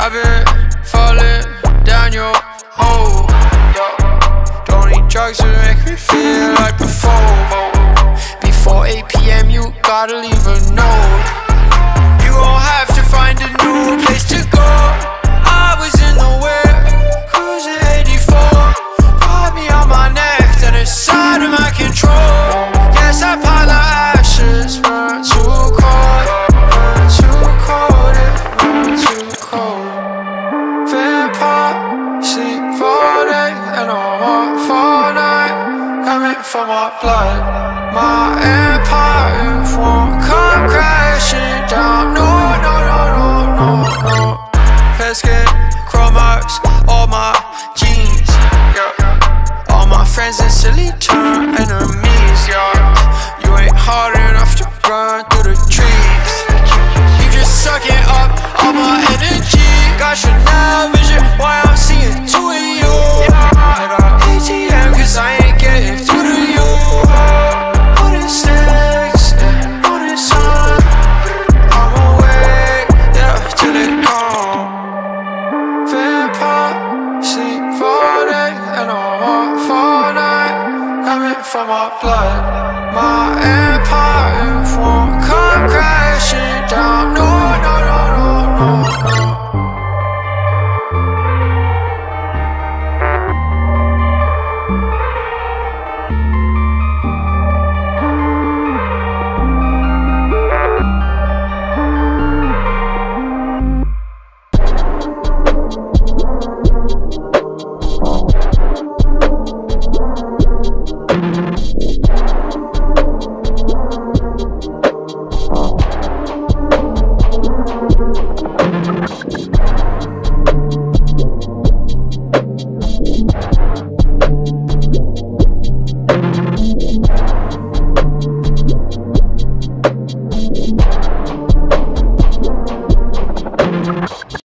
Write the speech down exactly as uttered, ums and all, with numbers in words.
I've been falling down your hole. Don't need drugs to make me feel like before. Before eight p m you gotta leave a note. You gon' have to find a new place to go. I was in the whip, cruising eighty-four. Caught me on my neck, then it's out of my control. Yes, that pile of ashes burnt too cold, burnt too cold, it burnt too cold. Vampire, sleep all day and I walk for night. Coming from my blood, my empire won't come crashing down. No, no, no, no, no, no. Fair skin, chrome marks, all my jeans, yeah. All my friends and silly turn enemies, yeah. You ain't hard enough to burn through the trees. You just sucking up all my energy. Got Chanel vision, why I'm seeing two of you. I got A T M cause I ain't getting through to you. Putting sticks on the sun, I'm awake, yeah, till it comes. Vampire, sleep all day and I walk for night. Coming from my blood, my empire won't come crashing down. No, no, no, no, no, no. We'll be right back.